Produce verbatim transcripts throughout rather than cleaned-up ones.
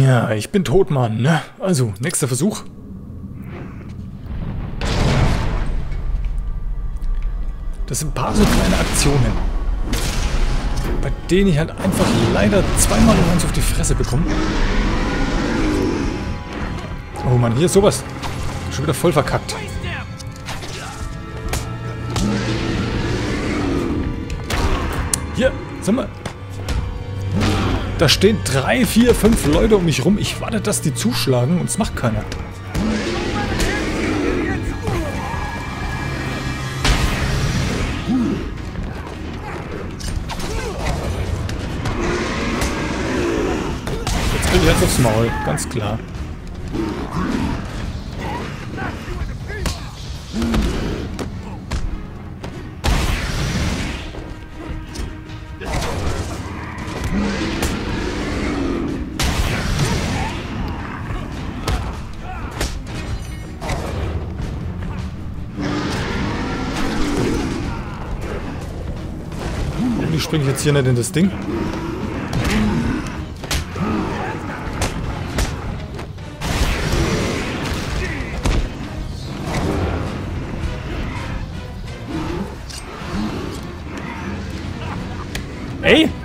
Ja, ich bin tot, Mann, ne? Also, nächster Versuch. Das sind ein paar so kleine Aktionen, bei denen ich halt einfach leider zweimal um eins auf die Fresse bekomme. Oh Mann, hier ist sowas. Schon wieder voll verkackt. Hier, sag mal. Da stehen drei, vier, fünf Leute um mich rum. Ich warte, dass die zuschlagen und es macht keiner. Jetzt krieg ich jetzt aufs Maul, ganz klar. Wie springe ich jetzt hier nicht in das Ding? Ey! Jetzt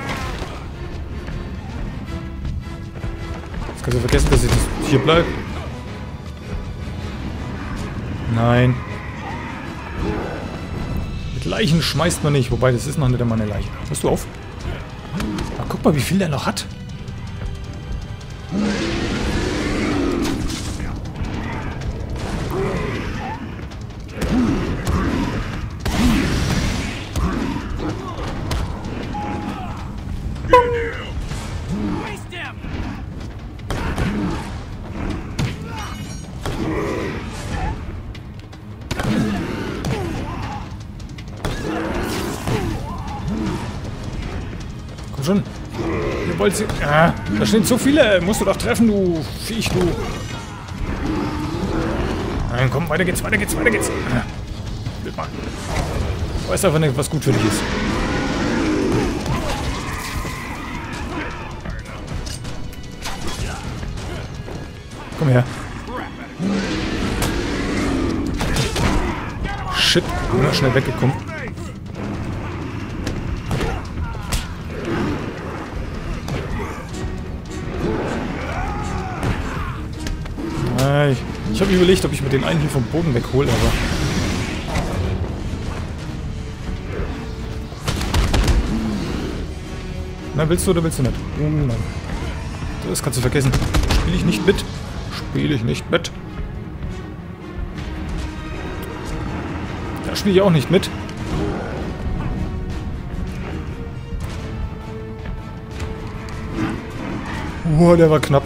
kannst du vergessen, dass ich das hier bleibe. Nein. Mit Leichen schmeißt man nicht, wobei das ist noch nicht einmal eine Leiche. Hörst du auf? Aber guck mal, wie viel der noch hat. Komm schon. Ihr wollt sie... Ah, da stehen so viele. Musst du doch treffen, du Viech, du. Nein, komm, weiter geht's, weiter geht's, weiter geht's. Bild mal. Du weißt einfach nicht, was gut für dich ist. Komm her. Shit, bin mal schnell weggekommen. Ah, ich ich habe überlegt, ob ich mir den einen hier vom Boden weghole, aber... Na, willst du oder willst du nicht? Oh nein. Das kannst du vergessen. Spiele ich nicht mit. Spiele ich nicht mit. Da spiele ich auch nicht mit. Oh, der war knapp.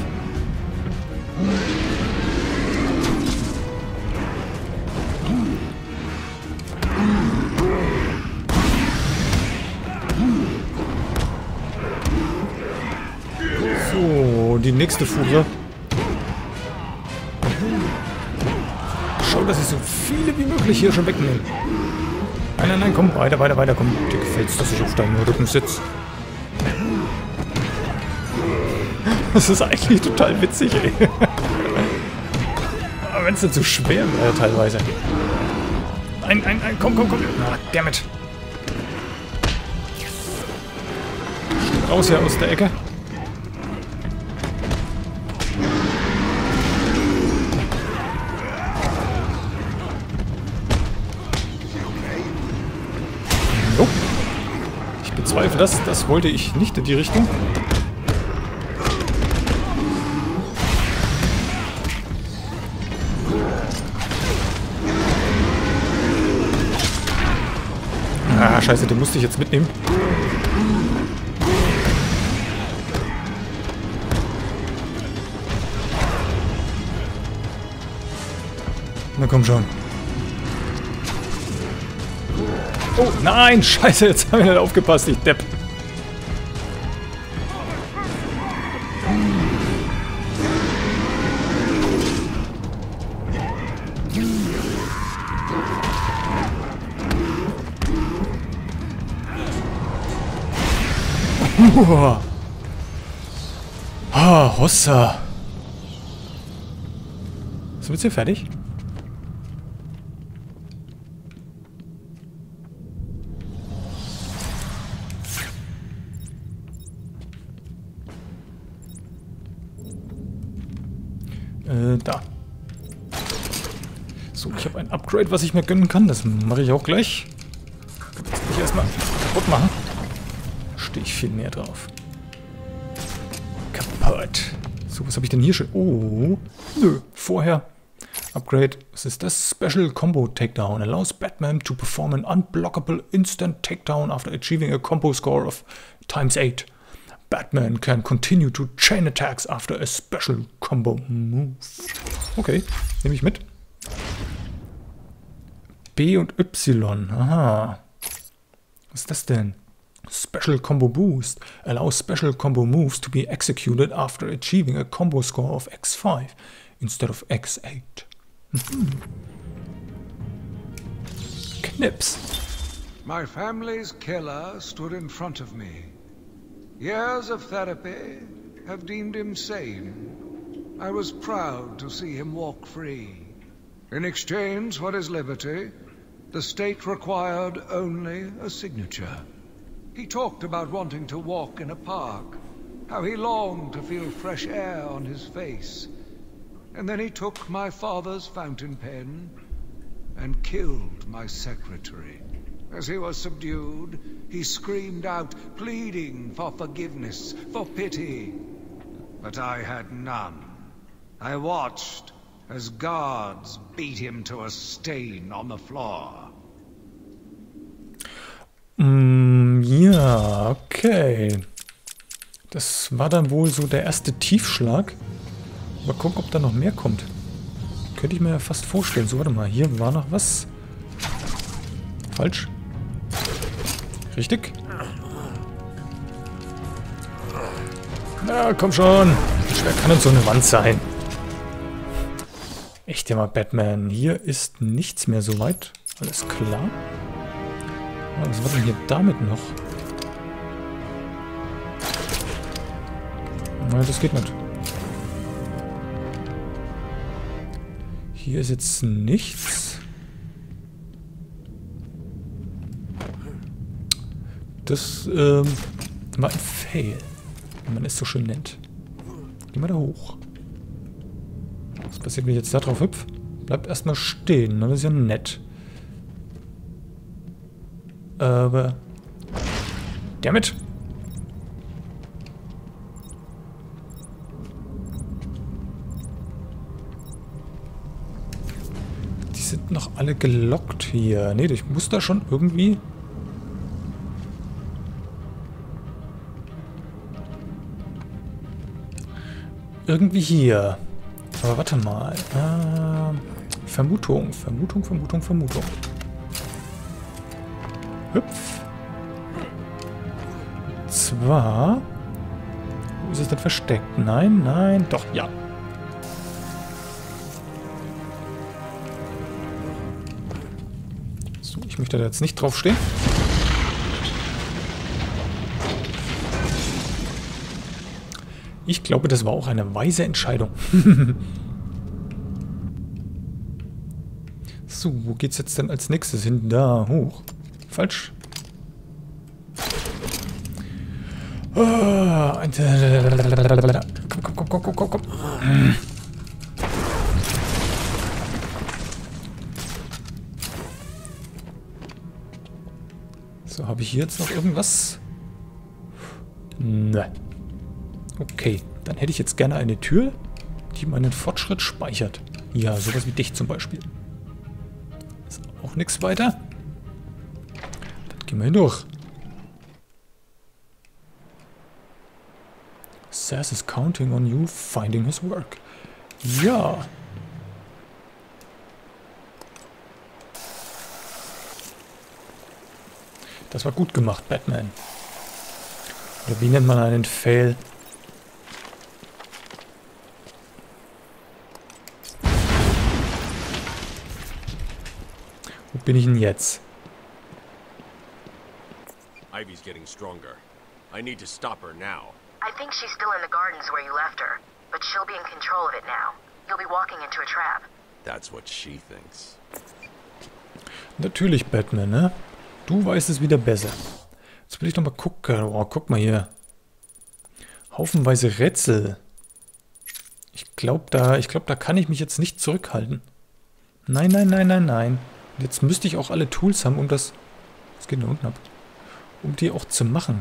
So, die nächste Fuhre. Schau, dass ich so viele wie möglich hier schon wegnehme. Nein, nein, nein, komm, weiter, weiter, weiter, komm. Dir gefällt's, dass ich auf deinem Rücken sitze. Das ist eigentlich total witzig, ey. Aber wenn es dann zu schwer wäre, teilweise. Nein, nein, nein, komm, komm, komm. Ah, dammit. Raus hier aus der Ecke. Oh. Ich bezweifle das. Das wollte ich nicht in die Richtung. Ah, scheiße, den musste ich jetzt mitnehmen. Na komm schon. Oh, nein, scheiße, jetzt habe ich nicht aufgepasst, ich Depp. Ah, Hossa. Sind wir jetzt hier fertig? Äh, da. So, ich habe ein Upgrade, was ich mir gönnen kann. Das mache ich auch gleich. Das muss ich erstmal kaputt machen. Da stehe ich viel mehr drauf. Kaputt. So, was habe ich denn hier schon? Oh, nö, vorher. Upgrade. Was ist das? Special Combo Takedown. Allows Batman to perform an unblockable instant takedown after achieving a combo score of times eight. Batman can continue to chain attacks after a special combo move. Okay, nehme ich mit. B und Y. Aha. Was ist das denn? Special Combo Boost. Allows special combo moves to be executed after achieving a combo score of X five instead of X eight. Mhm. Knips. My family's killer stood in front of me. Years of therapy have deemed him sane. I was proud to see him walk free. In exchange for his liberty, the state required only a signature. He talked about wanting to walk in a park, how he longed to feel fresh air on his face. And then he took my father's fountain pen and killed my secretary. As he was subdued, he screamed out, pleading for forgiveness, for pity. But I had none. I watched as guards beat him to a stain on the floor. Mm, ja, okay. Das war dann wohl so der erste Tiefschlag. Mal gucken, ob da noch mehr kommt. Könnte ich mir ja fast vorstellen. So, warte mal. Hier war noch was. Falsch. Richtig? Na, komm schon. Wie schwer kann uns so eine Wand sein? Echt ja mal, Batman. Hier ist nichts mehr so weit. Alles klar. Was war denn hier damit noch? Nein, das geht nicht. Hier ist jetzt nichts. Das ähm, war ein Fail, wenn man es so schön nennt. Gehen wir da hoch. Was passiert, wenn ich jetzt da drauf hüpfe? Bleibt erstmal stehen, das ist ja nett. Aber... Damit! Die sind noch alle gelockt hier. Ne, ich muss da schon irgendwie... Irgendwie hier. Aber warte mal. Äh, Vermutung, Vermutung, Vermutung, Vermutung. Hüpf. Zwar... Wo ist es denn versteckt? Nein, nein, doch, ja. So, ich möchte da jetzt nicht draufstehen. Ich glaube, das war auch eine weise Entscheidung. So, wo geht's jetzt denn als nächstes hin? Da, hoch. Falsch. Oh, komm, komm, komm, komm, komm, komm. So, habe ich hier jetzt noch irgendwas? Ne. Okay, dann hätte ich jetzt gerne eine Tür, die meinen Fortschritt speichert. Ja, sowas wie dich zum Beispiel. Ist auch nichts weiter. Dann gehen wir hier durch. Says is counting on you finding his work. Ja. Das war gut gemacht, Batman. Oder wie nennt man einen Fail? Wo bin ich denn jetzt? Ivy's getting stronger. I need to stop her now. I think she's still in the gardens where you left her, but she'll be in control of it now. You'll be walking into a trap. That's what she thinks. Natürlich, Batman, ne? Du weißt es wieder besser. Jetzt will ich noch mal gucken. Oh, guck mal hier. Haufenweise Rätsel. Ich glaube, da, ich glaube, da kann ich mich jetzt nicht zurückhalten. Nein, nein, nein, nein, nein. Und jetzt müsste ich auch alle Tools haben, um das... Was geht da unten ab? Um die auch zu machen.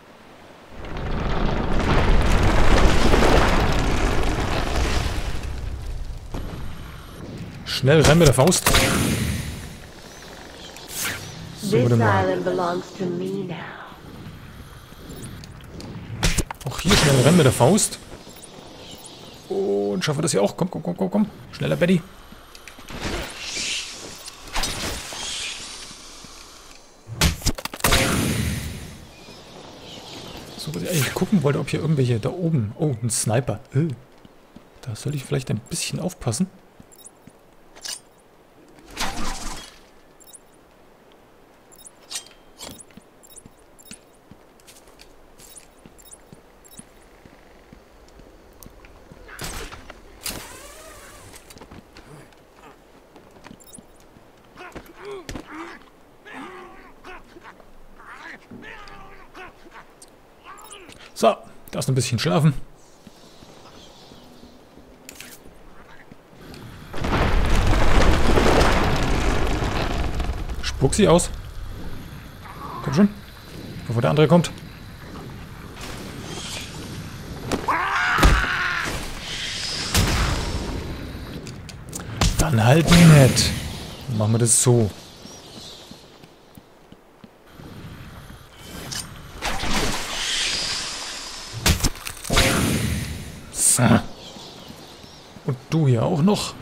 Schnell, rein mit der Faust. So, warte mal. Auch hier schnell rein mit der Faust. Und schaffen wir das hier auch. Komm, komm, komm, komm, komm. Schneller, Betty. So, was ich eigentlich gucken wollte, ob hier irgendwelche da oben... Oh, ein Sniper. Oh. Da soll ich vielleicht ein bisschen aufpassen. So, darfst ein bisschen schlafen. Spuck sie aus. Komm schon. Bevor der andere kommt. Dann halt nett. Dann machen wir das so. Und du hier auch noch.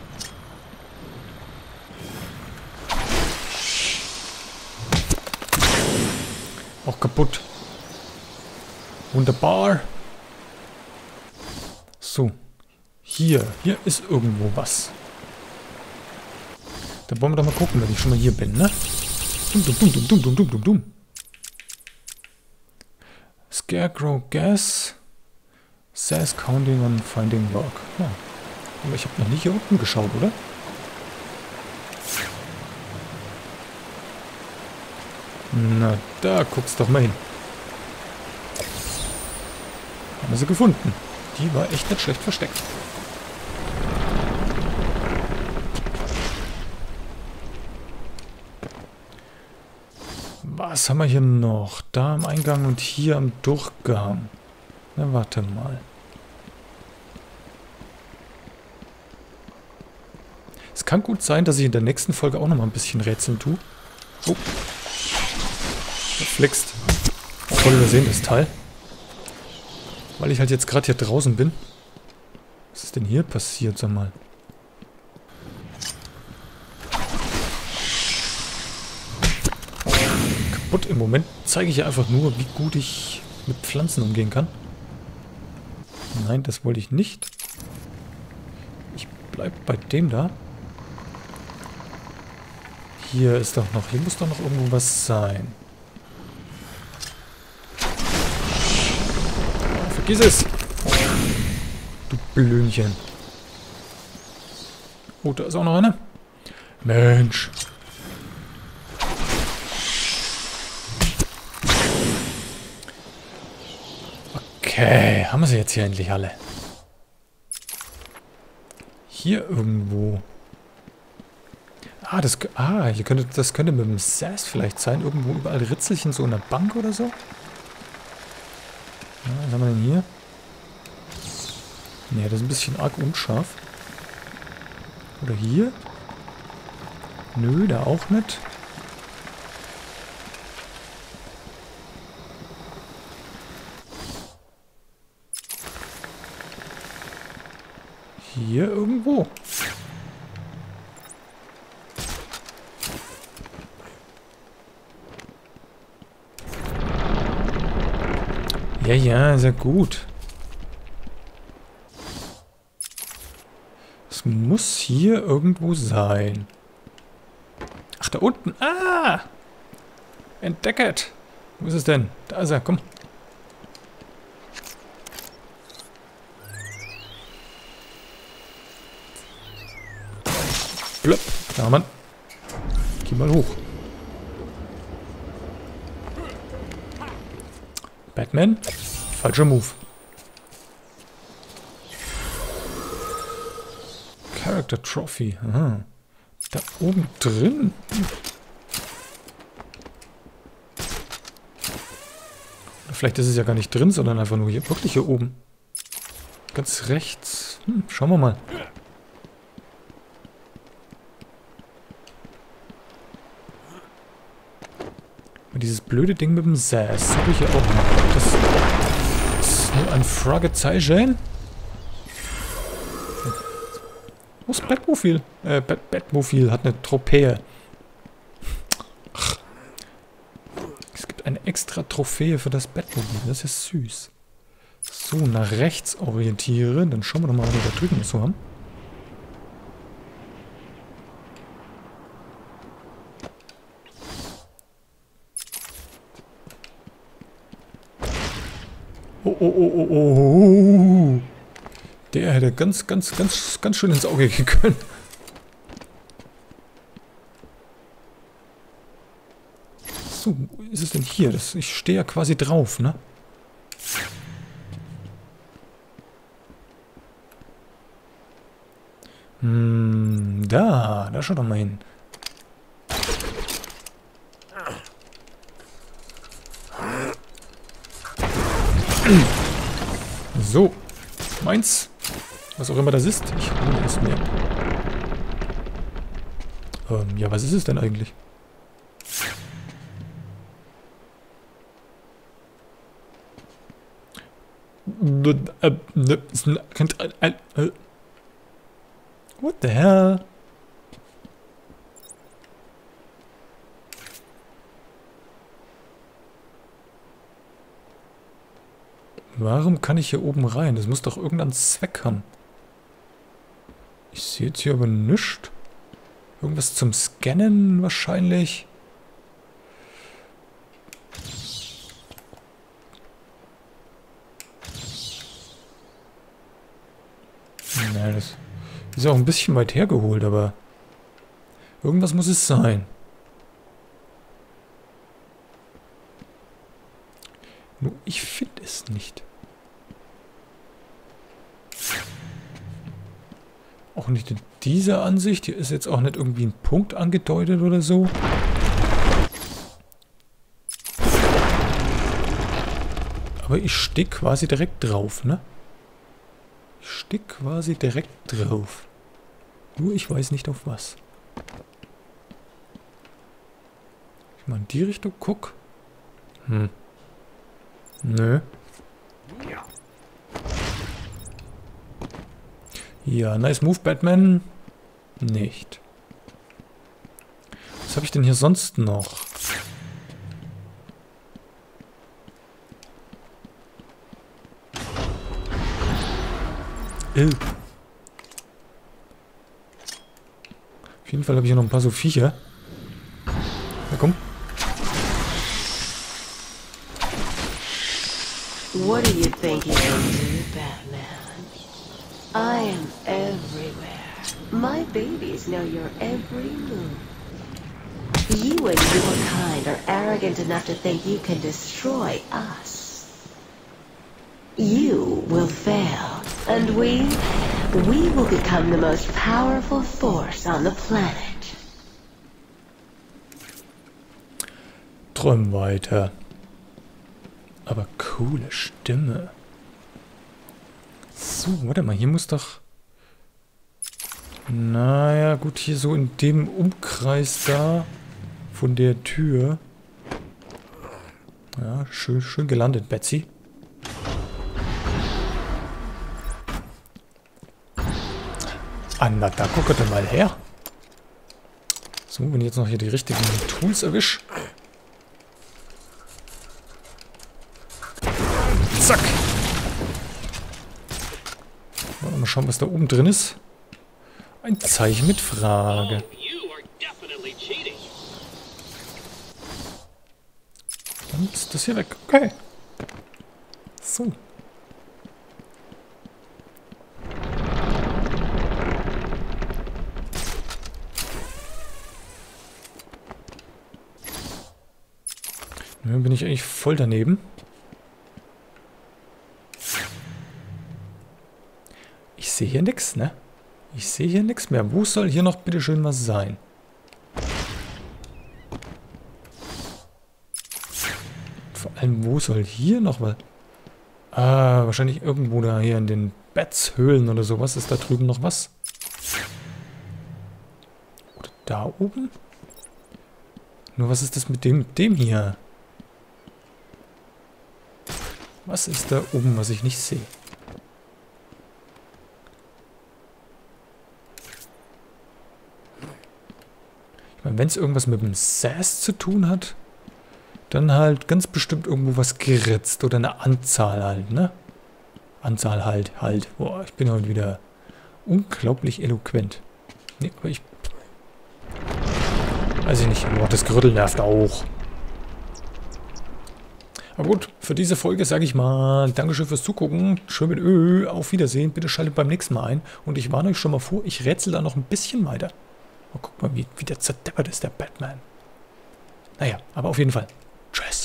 Auch kaputt. Wunderbar. So. Hier. Hier ist irgendwo was. Da wollen wir doch mal gucken, wenn ich schon mal hier bin, ne? Dum, dum, dum, dum, dum, dum, dum, dum. Scarecrow Gas. Says counting on finding log. Ja. Aber ich habe noch nicht hier unten geschaut, oder? Na, da guckst doch mal hin. Haben wir sie gefunden. Die war echt nicht schlecht versteckt. Was haben wir hier noch? Da am Eingang und hier am Durchgang. Na, warte mal. Es kann gut sein, dass ich in der nächsten Folge auch noch mal ein bisschen rätseln tue. Oh. Das flixt. Voll übersehen, das Teil. Weil ich halt jetzt gerade hier draußen bin. Was ist denn hier passiert, sag mal? Kaputt. Im Moment zeige ich ja einfach nur, wie gut ich mit Pflanzen umgehen kann. Nein, das wollte ich nicht. Ich bleib bei dem da. Hier ist doch noch... Hier muss doch noch irgendwo was sein. Oh, vergiss es! Du Blöhnchen. Oh, da ist auch noch eine. Mensch. Okay, haben wir sie jetzt hier endlich alle. Hier irgendwo. Ah, das, ah, hier könnte, das könnte mit dem Sass vielleicht sein. Irgendwo überall Ritzelchen, so in der Bank oder so. Ja, was haben wir denn hier? Ne, das ist ein bisschen arg unscharf. Oder hier? Nö, da auch nicht. Hier irgendwo. Ja, ja, sehr gut. Es muss hier irgendwo sein. Ach, da unten. Ah! Entdecket. Wo ist es denn? Da ist er, komm. Flöpp. Ja, Mann. Geh mal hoch. Batman? Falscher Move. Character Trophy. Aha. Da oben drin? Hm. Vielleicht ist es ja gar nicht drin, sondern einfach nur hier. Wirklich hier oben. Ganz rechts. Hm, schauen wir mal. Und dieses blöde Ding mit dem Sass habe ich ja auch noch. Das ist nur ein Fragezeichen. Wo ist Batmobil? Äh, Bat Batmobil hat eine Trophäe. Ach. Es gibt eine extra Trophäe für das Batmobil. Das ist süß. So, nach rechts orientieren. Dann schauen wir doch mal, was wir da drüben so haben. Oh, oh, oh, oh, oh. Der hätte ganz, ganz, ganz, ganz schön ins Auge gehen können. So, wo ist es denn hier? Das, ich stehe ja quasi drauf, ne? Hm, da, da schau doch mal hin. So, meins. Was auch immer das ist. Ich hole es mir. Ähm, ja, was ist es denn eigentlich? What the hell? Warum kann ich hier oben rein? Das muss doch irgendeinen Zweck haben. Ich sehe jetzt hier aber nichts. Irgendwas zum Scannen wahrscheinlich. Na, das ist auch ein bisschen weit hergeholt, aber irgendwas muss es sein. Nur ich finde es nicht. Auch nicht in dieser Ansicht. Hier ist jetzt auch nicht irgendwie ein Punkt angedeutet oder so. Aber ich stehe quasi direkt drauf, ne? Ich stehe quasi direkt drauf. Nur ich weiß nicht auf was. Ich mal in die Richtung guck. Hm. Nö. Ja, nice move, Batman. Nicht. Was habe ich denn hier sonst noch? Äh. Auf jeden Fall habe ich hier noch ein paar so Viecher. Na komm. What do you think you can do, Batman? I am everywhere. My babies know your every move. You and your kind are arrogant enough to think you can destroy us. You will fail, and we, we will become the most powerful force on the planet. Träum weiter. Aber coole Stimme. So, warte mal, hier muss doch... Naja, gut, hier so in dem Umkreis da von der Tür. Ja, schön, schön gelandet, Betsy. Ah, na, da guckt er mal her. So, wenn ich jetzt noch hier die richtigen Tools erwische. Zack. Mal schauen, was da oben drin ist. Ein Zeichen mit Frage. Dann ist das hier weg. Okay. So. Dann bin ich eigentlich voll daneben. Ich sehe hier nichts, ne? Ich sehe hier nichts mehr. Wo soll hier noch bitteschön was sein? Vor allem, wo soll hier noch was... Ah, wahrscheinlich irgendwo da hier in den Betshöhlen oder sowas. Ist da drüben noch was? Oder da oben? Nur was ist das mit dem, mit dem hier? Was ist da oben, was ich nicht sehe? Ich meine, wenn es irgendwas mit dem Sass zu tun hat, dann halt ganz bestimmt irgendwo was geritzt oder eine Anzahl halt, ne? Anzahl halt, halt. Boah, ich bin heute wieder unglaublich eloquent. Nee, aber ich... Weiß ich nicht. Boah, das Gerüttel nervt auch. Aber gut, für diese Folge sage ich mal Dankeschön fürs Zugucken. Schön mit Ö. Auf Wiedersehen. Bitte schaltet beim nächsten Mal ein. Und ich warne euch schon mal vor, ich rätsel da noch ein bisschen weiter. Oh, guck mal, wie, wie der zerdeppert ist, der Batman. Naja, aber auf jeden Fall. Tschüss.